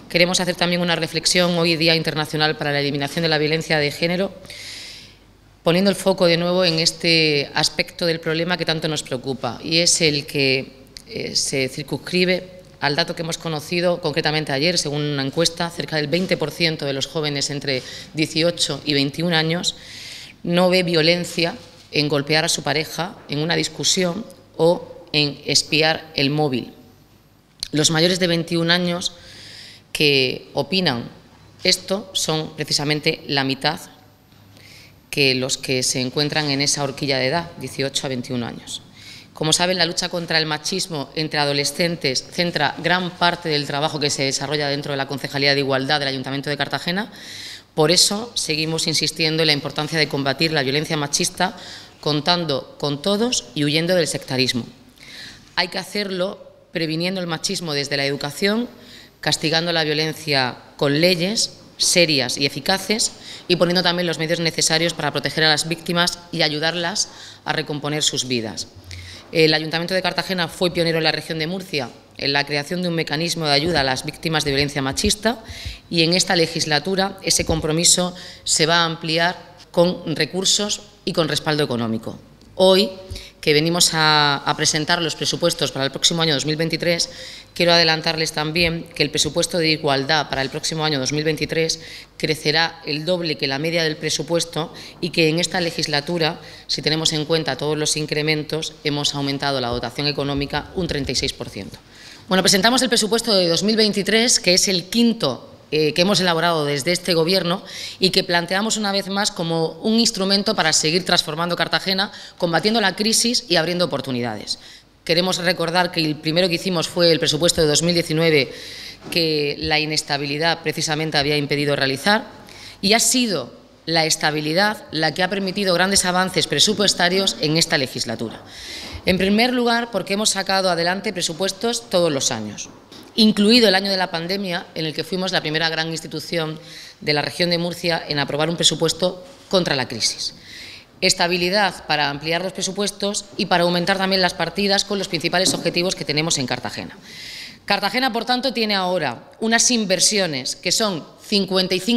Queremos hacer también una reflexión hoy, Día Internacional para la Eliminación de la Violencia de Género, poniendo el foco de nuevo en este aspecto del problema que tanto nos preocupa, y es el que se circunscribe al dato que hemos conocido concretamente ayer. Según una encuesta, cerca del 20% de los jóvenes entre 18 y 21 años no ve violencia en golpear a su pareja en una discusión o en espiar el móvil. Los mayores de 21 años que opinan esto son precisamente la mitad que los que se encuentran en esa horquilla de edad, 18 a 21 años. Como saben, la lucha contra el machismo entre adolescentes centra gran parte del trabajo que se desarrolla dentro de la Concejalía de Igualdad del Ayuntamiento de Cartagena. Por eso seguimos insistiendo en la importancia de combatir la violencia machista, contando con todos y huyendo del sectarismo. Hay que hacerlo previniendo el machismo desde la educación, castigando la violencia con leyes serias y eficaces y poniendo también los medios necesarios para proteger a las víctimas y ayudarlas a recomponer sus vidas. El Ayuntamiento de Cartagena fue pionero en la región de Murcia en la creación de un mecanismo de ayuda a las víctimas de violencia machista, y en esta legislatura ese compromiso se va a ampliar con recursos y con respaldo económico. Hoy, que venimos a presentar los presupuestos para el próximo año 2023, quiero adelantarles también que el presupuesto de igualdad para el próximo año 2023 crecerá el doble que la media del presupuesto, y que en esta legislatura, si tenemos en cuenta todos los incrementos, hemos aumentado la dotación económica un 36%. Bueno, presentamos el presupuesto de 2023, que es el quinto que hemos elaborado desde este Gobierno y que planteamos una vez más como un instrumento para seguir transformando Cartagena, combatiendo la crisis y abriendo oportunidades. Queremos recordar que el primero que hicimos fue el presupuesto de 2019, que la inestabilidad precisamente había impedido realizar, y ha sido la estabilidad la que ha permitido grandes avances presupuestarios en esta legislatura. En primer lugar, porque hemos sacado adelante presupuestos todos los años, incluido el año de la pandemia, en el que fuimos la primera gran institución de la región de Murcia en aprobar un presupuesto contra la crisis. Estabilidad para ampliar los presupuestos y para aumentar también las partidas con los principales objetivos que tenemos en Cartagena. Cartagena, por tanto, tiene ahora unas inversiones que son un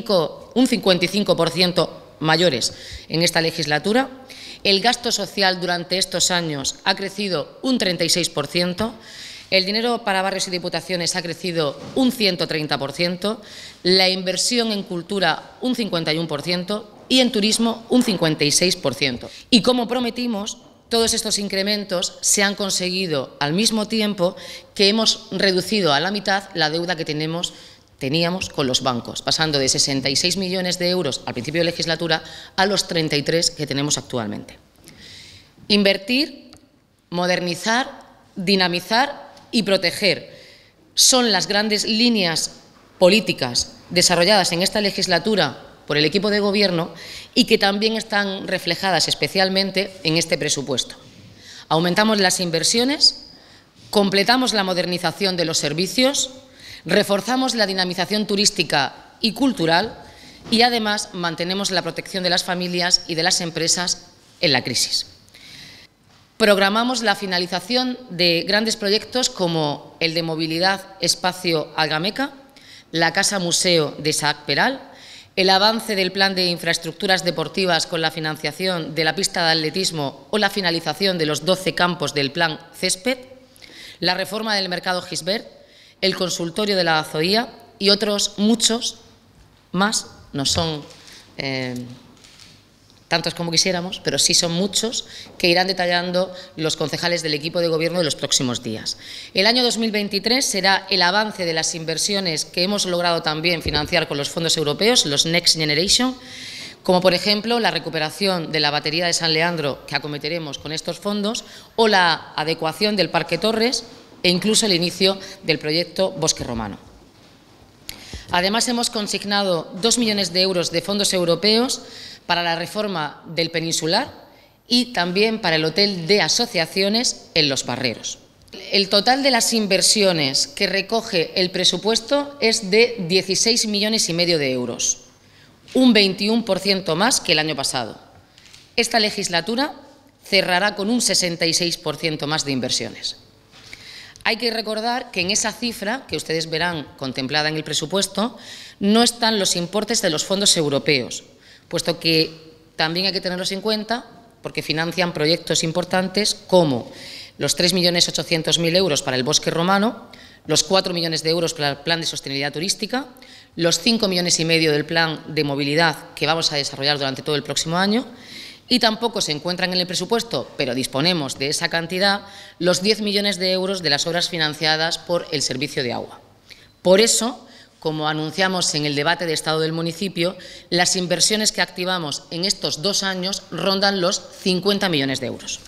55% mayores en esta legislatura. El gasto social durante estos años ha crecido un 36%. El dinero para barrios y diputaciones ha crecido un 130%, la inversión en cultura un 51% y en turismo un 56%. Y como prometimos, todos estos incrementos se han conseguido al mismo tiempo que hemos reducido a la mitad la deuda que teníamos con los bancos, pasando de 66 millones de euros al principio de legislatura a los 33 que tenemos actualmente. Invertir, modernizar, dinamizar y proteger son las grandes líneas políticas desarrolladas en esta legislatura por el equipo de Gobierno y que también están reflejadas especialmente en este presupuesto. Aumentamos las inversiones, completamos la modernización de los servicios, reforzamos la dinamización turística y cultural y además mantenemos la protección de las familias y de las empresas en la crisis. Programamos la finalización de grandes proyectos como el de movilidad Espacio Algameca, la Casa Museo de Isaac Peral, el avance del plan de infraestructuras deportivas con la financiación de la pista de atletismo o la finalización de los 12 campos del plan Césped, la reforma del mercado Gisbert, el consultorio de la Azoía y otros muchos más. No son tantos como quisiéramos, pero sí son muchos, que irán detallando los concejales del equipo de Gobierno en los próximos días. El año 2023 será el avance de las inversiones que hemos logrado también financiar con los fondos europeos, los Next Generation, como por ejemplo la recuperación de la batería de San Leandro que acometeremos con estos fondos, o la adecuación del Parque Torres e incluso el inicio del proyecto Bosque Romano. Además, hemos consignado 2 millones de euros de fondos europeos para la reforma del Peninsular y también para el hotel de asociaciones en Los Barreros. El total de las inversiones que recoge el presupuesto es de 16,5 millones de euros, un 21% más que el año pasado. Esta legislatura cerrará con un 66% más de inversiones. Hay que recordar que en esa cifra, que ustedes verán contemplada en el presupuesto, no están los importes de los fondos europeos, puesto que también hay que tenerlos en cuenta porque financian proyectos importantes como los 3.800.000 euros para el Bosque Romano, los 4 millones de euros para el Plan de Sostenibilidad Turística, los 5,5 millones del Plan de Movilidad que vamos a desarrollar durante todo el próximo año, y tampoco se encuentran en el presupuesto, pero disponemos de esa cantidad, los 10 millones de euros de las obras financiadas por el Servicio de Agua. Por eso, como anunciamos en el debate de Estado del municipio, las inversiones que activamos en estos 2 años rondan los 50 millones de euros.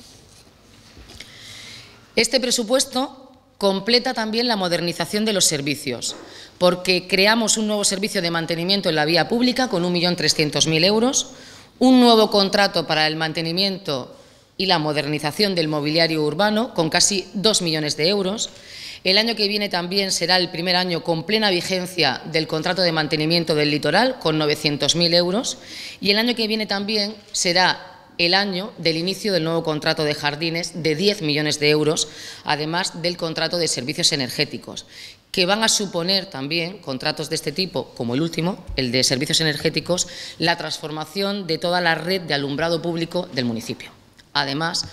Este presupuesto completa también la modernización de los servicios, porque creamos un nuevo servicio de mantenimiento en la vía pública con 1.300.000 euros, un nuevo contrato para el mantenimiento y la modernización del mobiliario urbano con casi 2 millones de euros. El año que viene también será el primer año con plena vigencia del contrato de mantenimiento del litoral con 900.000 euros y el año que viene también será el año del inicio del nuevo contrato de jardines de 10 millones de euros, además del contrato de servicios energéticos, que van a suponer también contratos de este tipo, como el último, el de servicios energéticos, la transformación de toda la red de alumbrado público del municipio, además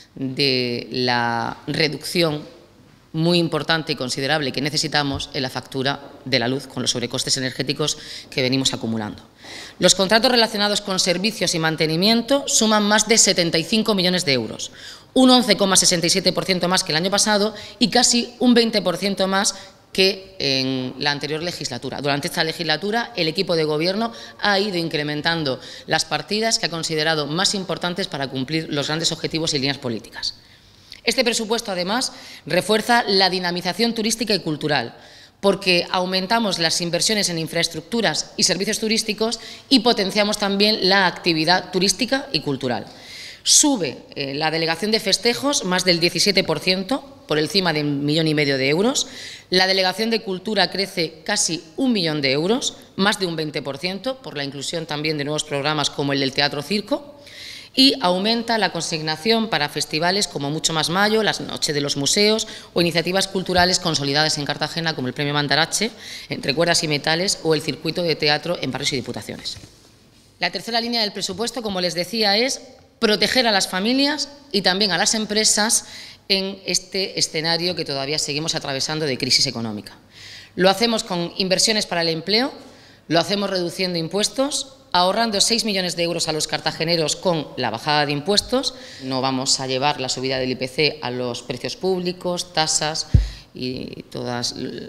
de la reducción muy importante y considerable que necesitamos en la factura de la luz con los sobrecostes energéticos que venimos acumulando. Los contratos relacionados con servicios y mantenimiento suman más de 75 millones de euros, un 11,67% más que el año pasado y casi un 20% más que en la anterior legislatura. Durante esta legislatura, el equipo de Gobierno ha ido incrementando las partidas que ha considerado más importantes para cumplir los grandes objetivos y líneas políticas. Este presupuesto, además, refuerza la dinamización turística y cultural, porque aumentamos las inversiones en infraestructuras y servicios turísticos y potenciamos también la actividad turística y cultural. Sube la delegación de festejos más del 17%, por encima de 1,5 millones de euros. La delegación de cultura crece casi 1 millón de euros, más de un 20%, por la inclusión también de nuevos programas como el del Teatro Circo. Y aumenta la consignación para festivales como Mucho Más Mayo, las Noches de los Museos o iniciativas culturales consolidadas en Cartagena como el Premio Mandarache, Entre Cuerdas y Metales o el Circuito de Teatro en barrios y diputaciones. La tercera línea del presupuesto, como les decía, es proteger a las familias y también a las empresas en este escenario que todavía seguimos atravesando de crisis económica. Lo hacemos con inversiones para el empleo, lo hacemos reduciendo impuestos, ahorrando 6 millones de euros a los cartageneros con la bajada de impuestos. No vamos a llevar la subida del IPC a los precios públicos, tasas y todos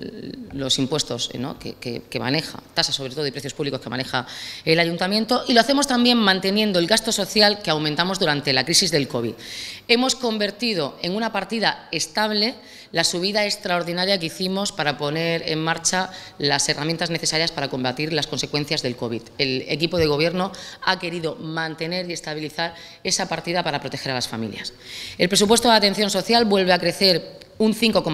los impuestos, ¿no?, que maneja, tasas sobre todo y precios públicos que maneja el Ayuntamiento, y lo hacemos también manteniendo el gasto social que aumentamos durante la crisis del COVID. Hemos convertido en una partida estable la subida extraordinaria que hicimos para poner en marcha las herramientas necesarias para combatir las consecuencias del COVID. El equipo de Gobierno ha querido mantener y estabilizar esa partida para proteger a las familias. El presupuesto de atención social vuelve a crecer un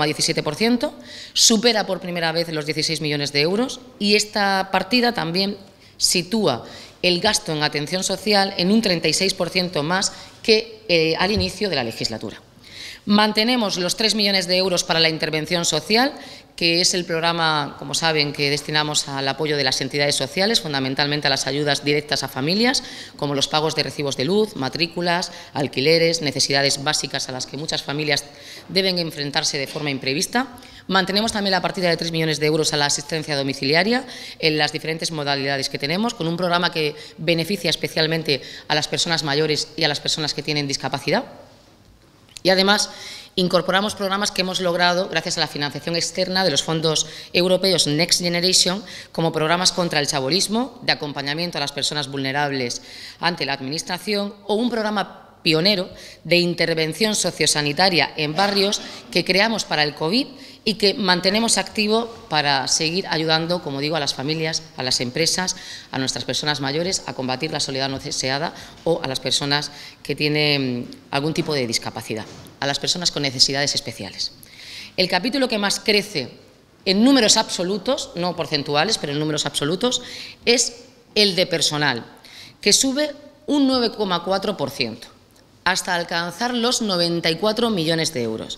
5,17%, supera por primera vez los 16 millones de euros y esta partida también sitúa el gasto en atención social en un 36% más que al inicio de la legislatura. Mantenemos los 3 millones de euros para la intervención social, que es el programa, como saben, que destinamos al apoyo de las entidades sociales, fundamentalmente a las ayudas directas a familias, como los pagos de recibos de luz, matrículas, alquileres, necesidades básicas a las que muchas familias deben enfrentarse de forma imprevista. Mantenemos también la partida de 3 millones de euros a la asistencia domiciliaria en las diferentes modalidades que tenemos, con un programa que beneficia especialmente a las personas mayores y a las personas que tienen discapacidad. Y además incorporamos programas que hemos logrado gracias a la financiación externa de los fondos europeos Next Generation, como programas contra el chabolismo, de acompañamiento a las personas vulnerables ante la Administración, o un programa pionero de intervención sociosanitaria en barrios que creamos para el COVID y que mantenemos activo para seguir ayudando, como digo, a las familias, a las empresas, a nuestras personas mayores a combatir la soledad no deseada o a las personas que tienen algún tipo de discapacidad, a las personas con necesidades especiales. El capítulo que más crece en números absolutos, no porcentuales, pero en números absolutos, es el de personal, que sube un 9,4%. hasta alcanzar los 94 millones de euros.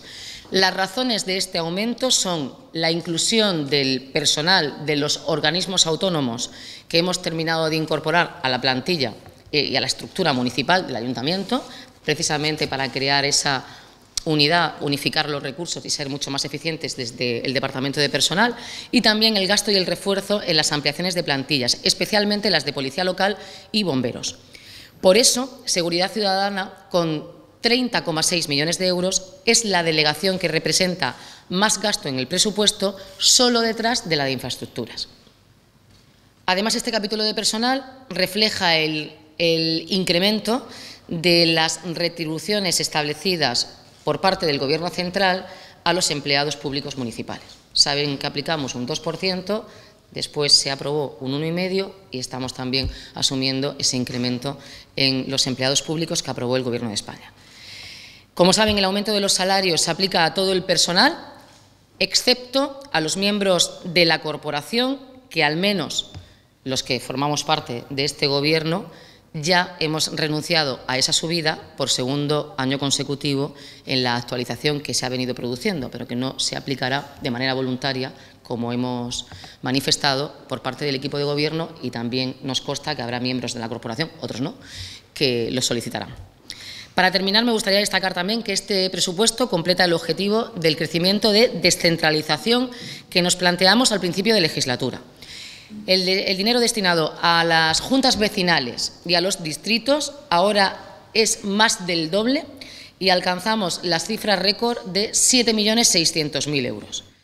Las razones de este aumento son la inclusión del personal de los organismos autónomos que hemos terminado de incorporar a la plantilla y a la estructura municipal del Ayuntamiento, precisamente para crear esa unidad, unificar los recursos y ser mucho más eficientes desde el Departamento de Personal, y también el gasto y el refuerzo en las ampliaciones de plantillas, especialmente las de Policía Local y Bomberos. Por eso, Seguridad Ciudadana, con 30,6 millones de euros, es la delegación que representa más gasto en el presupuesto, solo detrás de la de infraestructuras. Además, este capítulo de personal refleja el incremento de las retribuciones establecidas por parte del Gobierno central a los empleados públicos municipales. Saben que aplicamos un 2%, después se aprobó un 1,5% y estamos también asumiendo ese incremento en los empleados públicos que aprobó el Gobierno de España. Como saben, el aumento de los salarios se aplica a todo el personal, excepto a los miembros de la corporación, que al menos los que formamos parte de este Gobierno ya hemos renunciado a esa subida por segundo año consecutivo en la actualización que se ha venido produciendo, pero que no se aplicará de manera voluntaria, como hemos manifestado por parte del equipo de Gobierno, y también nos consta que habrá miembros de la corporación, otros no, que lo solicitarán. Para terminar, me gustaría destacar también que este presupuesto completa el objetivo del crecimiento de descentralización que nos planteamos al principio de legislatura. El dinero destinado a las juntas vecinales y a los distritos ahora es más del doble y alcanzamos las cifras récord de 7.600.000 euros.